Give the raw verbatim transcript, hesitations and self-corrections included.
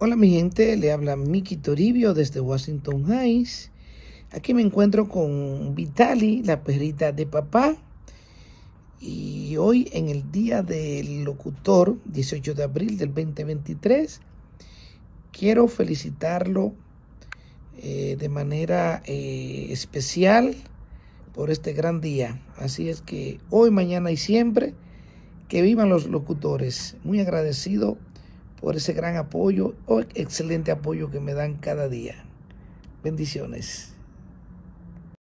Hola mi gente, le habla Miki Toribio desde Washington Heights. Aquí me encuentro con Vitali, la perrita de papá. Y hoy en el Día del Locutor, dieciocho de abril del veinte veintitrés, quiero felicitarlo eh, de manera eh, especial por este gran día. Así es que hoy, mañana y siempre, que vivan los locutores. Muy agradecido por ese gran apoyo o excelente apoyo que me dan cada día. Bendiciones.